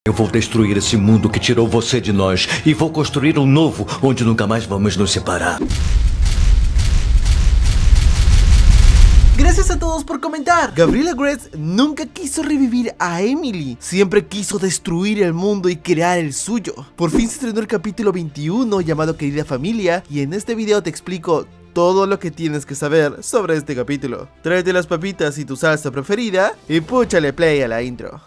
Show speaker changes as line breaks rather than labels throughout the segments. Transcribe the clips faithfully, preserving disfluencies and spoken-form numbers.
Eu vou destruir esse mundo que tirou você de nós e vou construir um novo onde nunca mais vamos nos separar.
Gracias a todos por comentar. Gabriel Agreste nunca quiso revivir a Emily, siempre quiso destruir el mundo y crear el suyo. Por fin se estrenó el capítulo veintiuno llamado Querida Familia, y en este video te explico todo lo que tienes que saber sobre este capítulo. Tráete las papitas y tu salsa preferida y púchale play a la intro.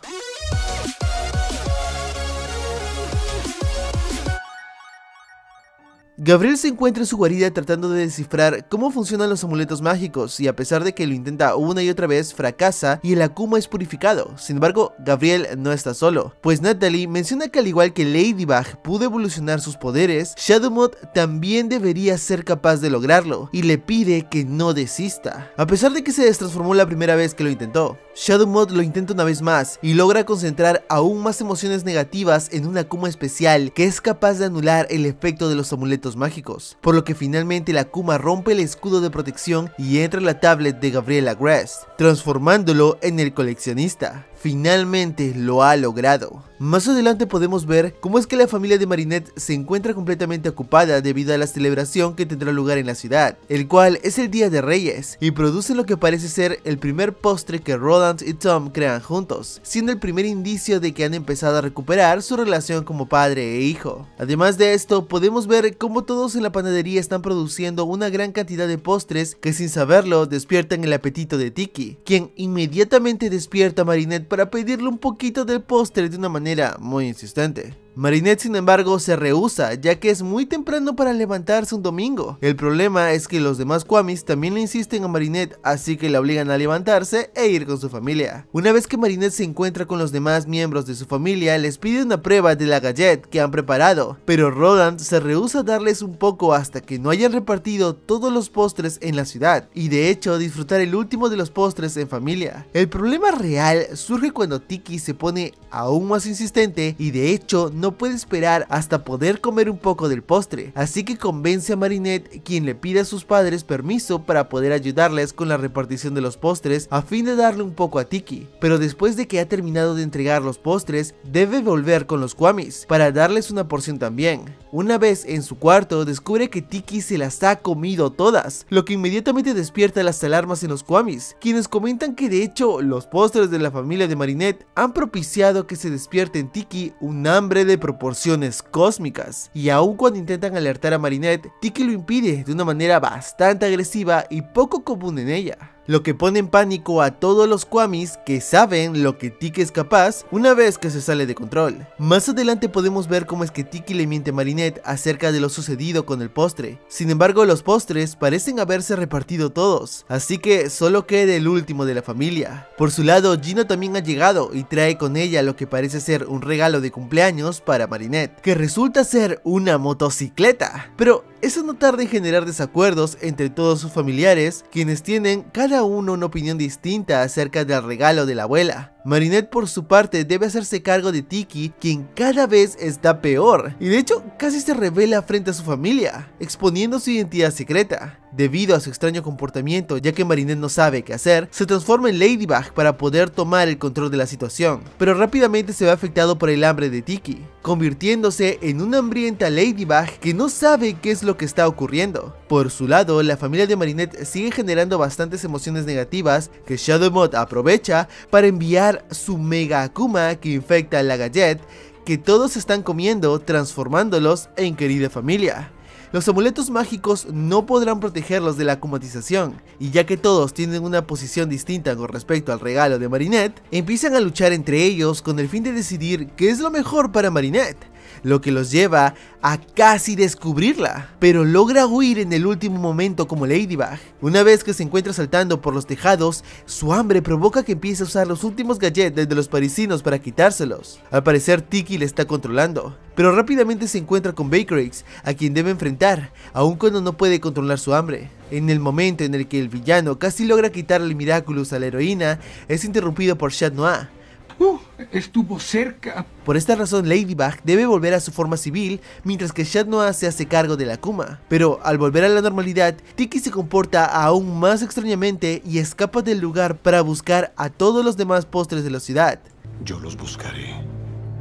Gabriel se encuentra en su guarida tratando de descifrar cómo funcionan los amuletos mágicos, y a pesar de que lo intenta una y otra vez, fracasa y el Akuma es purificado. Sin embargo, Gabriel no está solo, pues Natalie menciona que al igual que Ladybug pudo evolucionar sus poderes, Shadowmoth también debería ser capaz de lograrlo, y le pide que no desista. A pesar de que se destransformó la primera vez que lo intentó, Shadowmoth lo intenta una vez más y logra concentrar aún más emociones negativas en un Akuma especial que es capaz de anular el efecto de los amuletos mágicos, por lo que finalmente el Akuma rompe el escudo de protección y entra en la tablet de Gabriel Agreste, transformándolo en el coleccionista. Finalmente lo ha logrado. Más adelante podemos ver cómo es que la familia de Marinette se encuentra completamente ocupada debido a la celebración que tendrá lugar en la ciudad, el cual es el Día de Reyes, y producen lo que parece ser el primer postre que Roland y Tom crean juntos, siendo el primer indicio de que han empezado a recuperar su relación como padre e hijo. Además de esto, podemos ver cómo todos en la panadería están produciendo una gran cantidad de postres que sin saberlo despiertan el apetito de Tiki, quien inmediatamente despierta a Marinette para pedirle un poquito del postre de una manera muy insistente. Marinette, sin embargo, se rehúsa, ya que es muy temprano para levantarse un domingo. El problema es que los demás Kwamis también le insisten a Marinette, así que la obligan a levantarse e ir con su familia. Una vez que Marinette se encuentra con los demás miembros de su familia, les pide una prueba de la gallette que han preparado, pero Roland se rehúsa a darles un poco hasta que no hayan repartido todos los postres en la ciudad, y de hecho disfrutar el último de los postres en familia. El problema real surge cuando Tiki se pone aún más insistente y de hecho no no puede esperar hasta poder comer un poco del postre, así que convence a Marinette, quien le pide a sus padres permiso para poder ayudarles con la repartición de los postres a fin de darle un poco a Tiki, pero después de que ha terminado de entregar los postres, debe volver con los Kwamis para darles una porción también. Una vez en su cuarto, descubre que Tiki se las ha comido todas, lo que inmediatamente despierta las alarmas en los Kwamis, quienes comentan que de hecho los postres de la familia de Marinette han propiciado que se despierte en Tiki un hambre de proporciones cósmicas, y aun cuando intentan alertar a Marinette, Tiki lo impide de una manera bastante agresiva y poco común en ella, lo que pone en pánico a todos los Kwamis que saben lo que Tiki es capaz una vez que se sale de control. Más adelante podemos ver cómo es que Tiki le miente a Marinette acerca de lo sucedido con el postre. Sin embargo, los postres parecen haberse repartido todos, así que solo queda el último de la familia. Por su lado, Gina también ha llegado y trae con ella lo que parece ser un regalo de cumpleaños para Marinette, que resulta ser una motocicleta. Pero eso no tarda en generar desacuerdos entre todos sus familiares, quienes tienen cada uno una opinión distinta acerca del regalo de la abuela. Marinette, por su parte, debe hacerse cargo de Tiki, quien cada vez está peor, y de hecho casi se revela frente a su familia, exponiendo su identidad secreta. Debido a su extraño comportamiento, ya que Marinette no sabe qué hacer, se transforma en Ladybug para poder tomar el control de la situación, pero rápidamente se ve afectado por el hambre de Tiki, convirtiéndose en una hambrienta Ladybug que no sabe qué es lo que está ocurriendo. Por su lado, la familia de Marinette sigue generando bastantes emociones negativas que Shadowmoth aprovecha para enviar su Mega Akuma que infecta a la gallette que todos están comiendo, transformándolos en Querida Familia. Los amuletos mágicos no podrán protegerlos de la akumatización, y ya que todos tienen una posición distinta con respecto al regalo de Marinette, empiezan a luchar entre ellos con el fin de decidir qué es lo mejor para Marinette, lo que los lleva a casi descubrirla, pero logra huir en el último momento como Ladybug. Una vez que se encuentra saltando por los tejados, su hambre provoca que empiece a usar los últimos gadgets de los parisinos para quitárselos. Al parecer Tiki le está controlando, pero rápidamente se encuentra con Bakerix, a quien debe enfrentar, aun cuando no puede controlar su hambre. En el momento en el que el villano casi logra quitarle Miraculous a la heroína, es interrumpido por Chat Noir.
Uh, estuvo cerca.
Por esta razón, Ladybug debe volver a su forma civil, mientras que Chat Noir se hace cargo de la Akuma. Pero al volver a la normalidad, Tiki se comporta aún más extrañamente y escapa del lugar para buscar a todos los demás postres de la ciudad.
Yo los buscaré.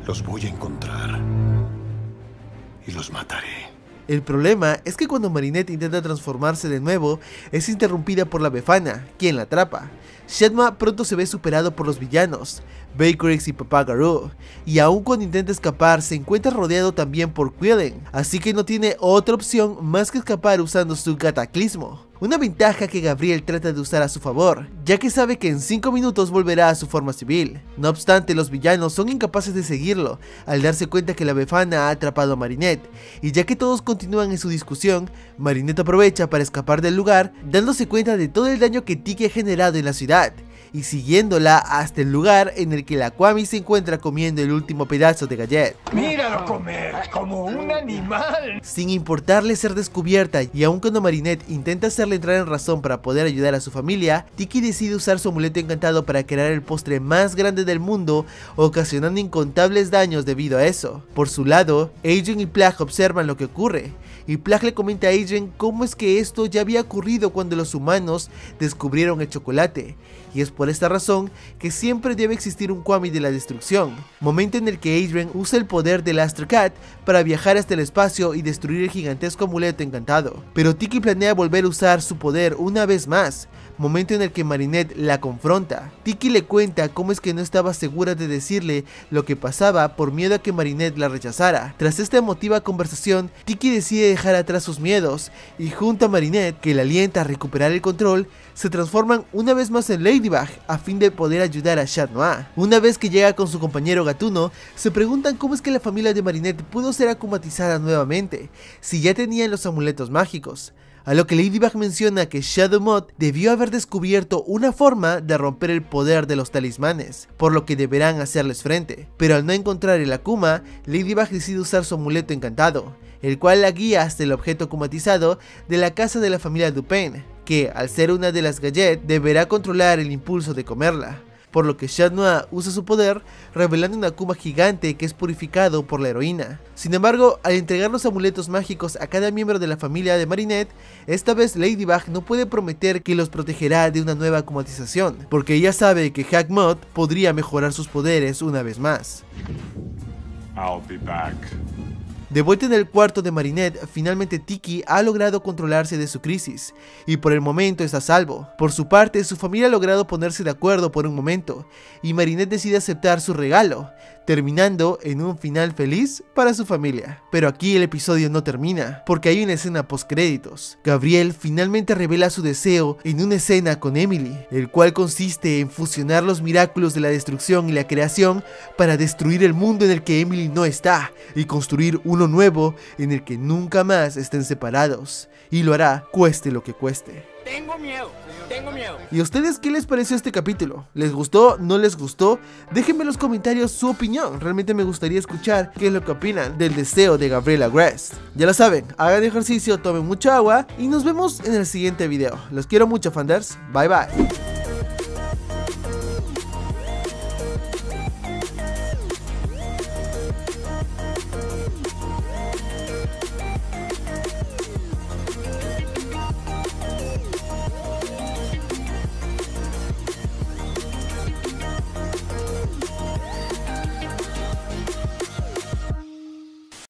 Los voy a encontrar y los mataré.
El problema es que cuando Marinette intenta transformarse de nuevo, es interrumpida por la Befana, quien la atrapa. Shenmue pronto se ve superado por los villanos, Bakerix y Papá Garou, y aun cuando intenta escapar se encuentra rodeado también por Krillin, así que no tiene otra opción más que escapar usando su cataclismo. Una ventaja que Gabriel trata de usar a su favor, ya que sabe que en cinco minutos volverá a su forma civil. No obstante, los villanos son incapaces de seguirlo, al darse cuenta que la Befana ha atrapado a Marinette, y ya que todos continúan en su discusión, Marinette aprovecha para escapar del lugar, dándose cuenta de todo el daño que Tiki ha generado en la ciudad, y siguiéndola hasta el lugar en el que la Kwami se encuentra comiendo el último pedazo de gallette.
Míralo comer, como un animal.
Sin importarle ser descubierta, y aun cuando Marinette intenta hacerle entrar en razón para poder ayudar a su familia, Tiki decide usar su amuleto encantado para crear el postre más grande del mundo, ocasionando incontables daños debido a eso. Por su lado, Adrien y Plagg observan lo que ocurre, y Plagg le comenta a Adrien cómo es que esto ya había ocurrido cuando los humanos descubrieron el chocolate, y es por esta razón que siempre debe existir un Kwami de la destrucción, momento en el que Adrien usa el poder del Astro Cat para viajar hasta el espacio y destruir el gigantesco amuleto encantado. Pero Tiki planea volver a usar su poder una vez más, momento en el que Marinette la confronta. Tiki le cuenta cómo es que no estaba segura de decirle lo que pasaba por miedo a que Marinette la rechazara. Tras esta emotiva conversación, Tiki decide dejar atrás sus miedos y junto a Marinette, que la alienta a recuperar el control, se transforman una vez más en Ladybug a fin de poder ayudar a Shenmue. Una vez que llega con su compañero Gatuno, se preguntan cómo es que la familia de Marinette pudo ser akumatizada nuevamente, si ya tenían los amuletos mágicos. A lo que Ladybug menciona que Shadow Mod debió haber descubierto una forma de romper el poder de los talismanes, por lo que deberán hacerles frente. Pero al no encontrar el Akuma, Ladybug decide usar su amuleto encantado, el cual la guía hasta el objeto akumatizado de la casa de la familia Dupin, que al ser una de las gallettes deberá controlar el impulso de comerla, por lo que Shenmue usa su poder revelando un Akuma gigante que es purificado por la heroína. Sin embargo, al entregar los amuletos mágicos a cada miembro de la familia de Marinette, esta vez Ladybug no puede prometer que los protegerá de una nueva akumatización, porque ella sabe que Hack Mod podría mejorar sus poderes una vez más.
I'll be back.
De vuelta en el cuarto de Marinette, finalmente Tiki ha logrado controlarse de su crisis, y por el momento está a salvo. Por su parte, su familia ha logrado ponerse de acuerdo por un momento, y Marinette decide aceptar su regalo, terminando en un final feliz para su familia. Pero aquí el episodio no termina, porque hay una escena post créditos. Gabriel finalmente revela su deseo en una escena con Emily, el cual consiste en fusionar los milagros de la destrucción y la creación para destruir el mundo en el que Emily no está, y construir uno nuevo en el que nunca más estén separados, y lo hará cueste lo que cueste.
Tengo miedo, tengo miedo.
¿Y a ustedes qué les pareció este capítulo? ¿Les gustó? ¿No les gustó? Déjenme en los comentarios su opinión. Realmente me gustaría escuchar qué es lo que opinan del deseo de Gabriela Grest. Ya lo saben, hagan ejercicio, tomen mucha agua y nos vemos en el siguiente video. Los quiero mucho, fanders. Bye bye.